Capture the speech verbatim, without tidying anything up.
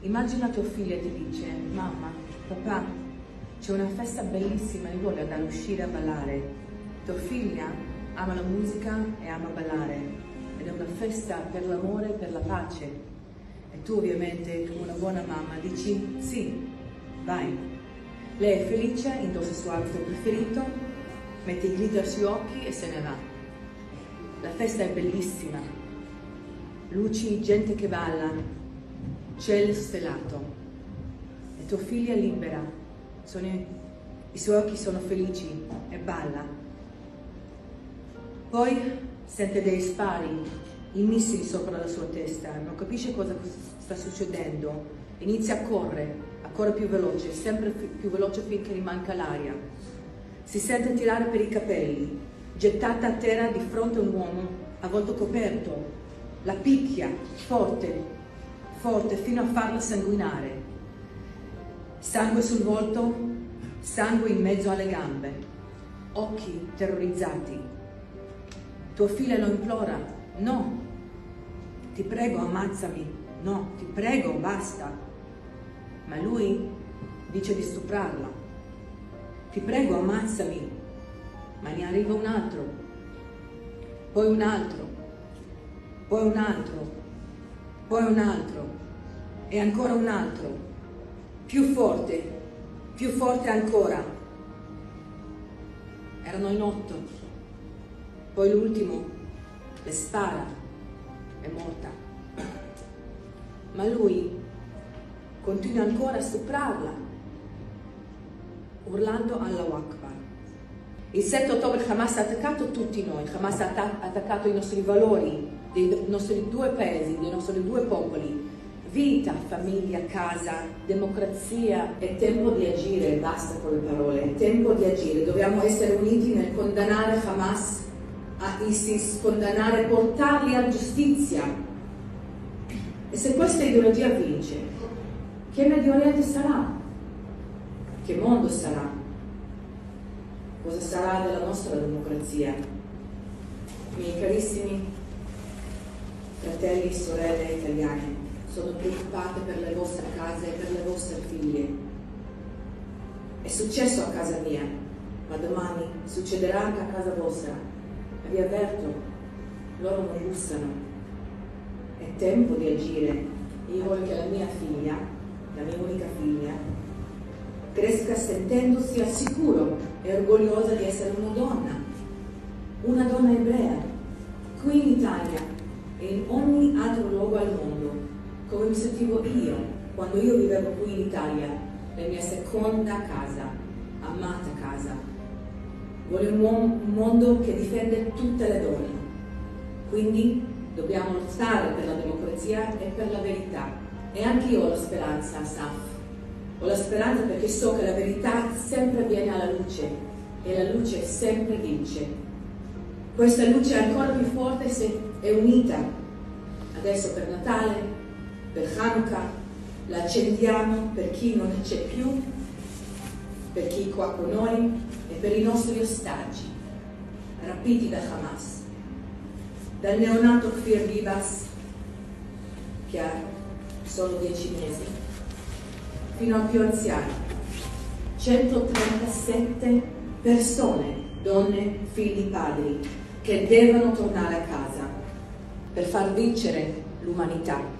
Immagina tua figlia ti dice: mamma, papà, c'è una festa bellissima e voglio andare a uscire a ballare. Tua figlia ama la musica e ama ballare ed è una festa per l'amore e per la pace. E tu ovviamente, come una buona mamma, dici sì, vai. Lei è felice, indossa il suo abito preferito, mette i glitter sugli occhi e se ne va. La festa è bellissima, luci, gente che balla, cielo stelato e tua figlia è libera, sono, i suoi occhi sono felici e balla. Poi sente dei spari, i missili sopra la sua testa, non capisce cosa sta succedendo, inizia a correre, a correre più veloce, sempre più veloce finché gli manca l'aria. Si sente tirare per i capelli, gettata a terra di fronte a un uomo a volto coperto, la picchia forte, forte fino a farla sanguinare. Sangue sul volto, sangue in mezzo alle gambe, occhi terrorizzati. Tua figlia lo implora: no, ti prego ammazzami, no, ti prego basta. Ma lui dice di stuprarla. Ti prego ammazzami, ma ne arriva un altro, poi un altro, poi un altro, poi un altro e ancora un altro, più forte, più forte ancora. Erano in otto, poi l'ultimo le spara, è morta. Ma lui continua ancora a stuprarla, urlando Allahu Akbar. Il sette ottobre Hamas ha attaccato tutti noi, Hamas ha attaccato i nostri valori, dei nostri due paesi, dei nostri due popoli. Vita, famiglia, casa, democrazia. È tempo di agire, basta con le parole, è tempo di agire. Dobbiamo essere uniti nel condannare Hamas, a ISIS, condannare, portarli alla giustizia. E se questa ideologia vince, che Medio Oriente sarà? Che mondo sarà? Cosa sarà della nostra democrazia? Miei carissimi fratelli e sorelle italiani, sono preoccupate per le vostre case e per le vostre figlie. È successo a casa mia, ma domani succederà anche a casa vostra. E vi avverto, loro non bussano. È tempo di agire. Io voglio che la mia figlia, la mia unica figlia, cresca sentendosi al sicuro e orgogliosa di essere una donna, una donna ebrea, qui in Italia e in ogni altro luogo al mondo, come mi sentivo io quando io vivevo qui in Italia, la mia seconda casa, amata casa. Voglio un, un mondo che difende tutte le donne, quindi dobbiamo lottare per la democrazia e per la verità. E anche io ho la speranza, Asaf. Ho la speranza perché so che la verità sempre viene alla luce e la luce sempre vince. Questa luce è ancora più forte se è unita. Adesso per Natale, per Hanukkah, la accendiamo per chi non c'è più, per chi è qua con noi e per i nostri ostaggi, rapiti da Hamas. Dal neonato Kfir Bibas, che ha solo dieci mesi, fino al più anziano, centotrentasette persone, donne, figli, padri, che devono tornare a casa per far vincere l'umanità.